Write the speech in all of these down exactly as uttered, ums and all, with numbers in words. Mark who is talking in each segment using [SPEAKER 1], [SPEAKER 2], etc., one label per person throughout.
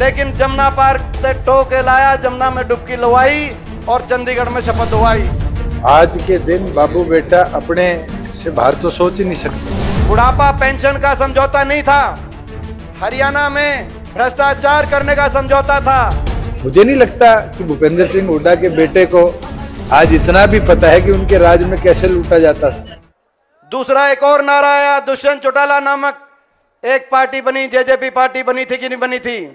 [SPEAKER 1] लेकिन जमुना पार से टो के लाया, जमुना में डुबकी लवाई और चंडीगढ़ में शपथ हुआई।
[SPEAKER 2] आज के दिन बाबू बेटा अपने से बाहर तो सोच ही नहीं सकते।
[SPEAKER 1] बुढ़ापा पेंशन का समझौता नहीं था, हरियाणा में भ्रष्टाचार करने का समझौता था।
[SPEAKER 2] मुझे नहीं लगता कि भूपेंद्र सिंह हुड्डा के बेटे को आज इतना भी पता है कि उनके राज में कैसे लूटा जाता था।
[SPEAKER 1] दूसरा एक और नारा आया, दुष्यंत चौटाला नामक एक पार्टी बनी, जेजेपी पार्टी बनी थी कि नहीं बनी थी,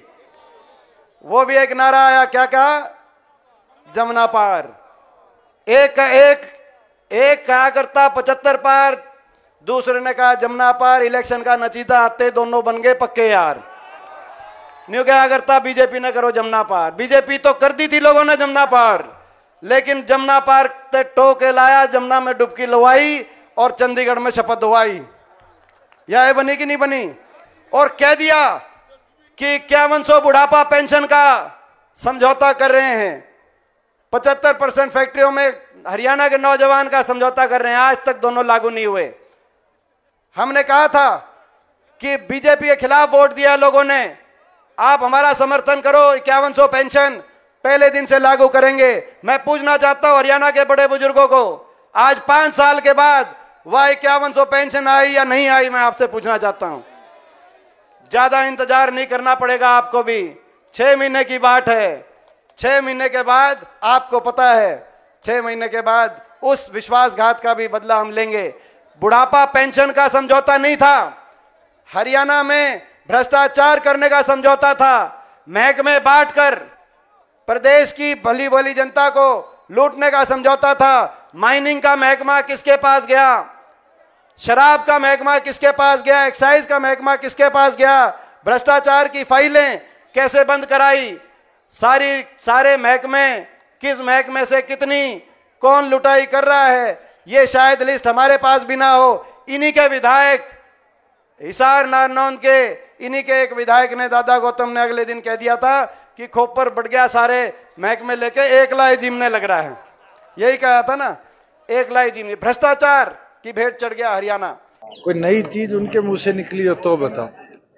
[SPEAKER 1] वो भी एक नारा आया। क्या कहा? जमुना पार। एक एक एक कहा करता पचहत्तर पार, दूसरे ने कहा जमुना पार। इलेक्शन का नतीजा आते दोनों बन गए पक्के यार। न्यू क्या करता, बीजेपी ने करो जमुना पार। बीजेपी तो कर दी थी लोगों ने जमुना पार, लेकिन जमुना पार से टो के लाया, जमुना में डुबकी लवाई और चंडीगढ़ में शपथ हुआई। यह बनी कि नहीं बनी? और कह दिया कि इक्यावन सौ बुढ़ापा पेंशन का समझौता कर रहे हैं, पचहत्तर परसेंट फैक्ट्रियों में हरियाणा के नौजवान का समझौता कर रहे हैं। आज तक दोनों लागू नहीं हुए। हमने कहा था कि बीजेपी के खिलाफ वोट दिया लोगों ने, आप हमारा समर्थन करो, इक्यावन सौ पेंशन पहले दिन से लागू करेंगे। मैं पूछना चाहता हूं हरियाणा के बड़े बुजुर्गों को, आज पांच साल के बाद वह इक्यावन सौ पेंशन आई या नहीं आई, मैं आपसे पूछना चाहता हूं। ज्यादा इंतजार नहीं करना पड़ेगा आपको भी, छह महीने की बात है। छह महीने के बाद आपको पता है, छह महीने के बाद उस विश्वासघात का भी बदला हम लेंगे। बुढ़ापा पेंशन का समझौता नहीं था, हरियाणा में भ्रष्टाचार करने का समझौता था। महकमे बांटकर प्रदेश की भली भली जनता को लूटने का समझौता था। माइनिंग का महकमा किसके पास गया? शराब का महकमा किसके पास गया? एक्साइज का महकमा किसके पास गया? भ्रष्टाचार की फाइलें कैसे बंद कराई? सारी सारे महकमे, किस महकमे से कितनी कौन लुटाई कर रहा है, ये शायद लिस्ट हमारे पास भी ना हो। इन्हीं के विधायक, हिसार नारनौंद के इन्हीं के एक विधायक ने, दादा गौतम ने अगले दिन कह दिया था कि खोपर बढ़ गया, सारे महकमे लेके एक लाई जीमने लग रहा है। यही कहा था ना, एक लाई जीमने। भ्रष्टाचार की भेंट चढ़ गया हरियाणा।
[SPEAKER 2] कोई नई चीज उनके मुंह से निकली हो तो बताओ।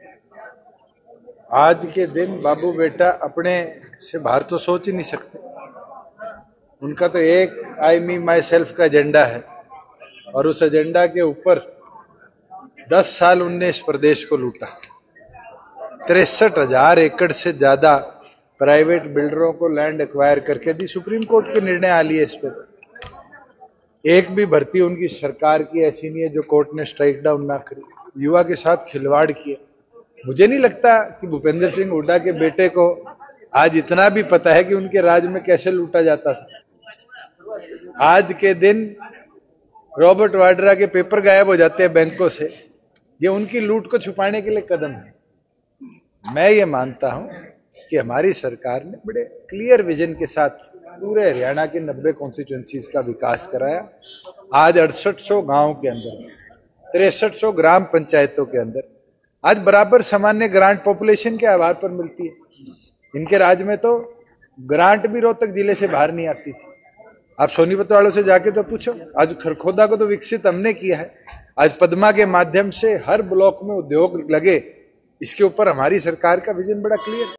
[SPEAKER 2] आज के दिन बाबू बेटा अपने से बाहर तो सोच ही नहीं सकते। उनका तो एक आई मी माई सेल्फ का एजेंडा है, और उस एजेंडा के ऊपर दस साल उनने इस प्रदेश को लूटा। तिरसठ हजार एकड़ से ज्यादा प्राइवेट बिल्डरों को लैंड एक्वायर करके दी। सुप्रीम कोर्ट के निर्णय आ लिए इस पर। एक भी भर्ती उनकी सरकार की ऐसी नहीं है जो कोर्ट ने स्ट्राइक डाउन ना करी। युवा के साथ खिलवाड़ किए। मुझे नहीं लगता कि भूपेंद्र सिंह हुड्डा के बेटे को आज इतना भी पता है कि उनके राज में कैसे लूटा जाता था। आज के दिन रॉबर्ट वाड्रा के पेपर गायब हो जाते हैं बैंकों से, ये उनकी लूट को छुपाने के लिए कदम है। मैं ये मानता हूं कि हमारी सरकार ने बड़े क्लियर विजन के साथ पूरे हरियाणा के नब्बे कॉन्स्टिट्यूएंसीज का विकास कराया। आज अड़सठ सौ गांव के अंदर, तिरसठ सौ ग्राम पंचायतों के अंदर आज बराबर सामान्य ग्रांट पॉपुलेशन के आधार पर मिलती है। इनके राज में तो ग्रांट भी रोहतक जिले से बाहर नहीं आती थी। आप सोनीपत वालों से जाके तो पूछो। आज खरखोदा को तो विकसित हमने किया है। आज पद्मा के माध्यम से हर ब्लॉक में उद्योग लगे, इसके ऊपर हमारी सरकार का विजन बड़ा क्लियर है।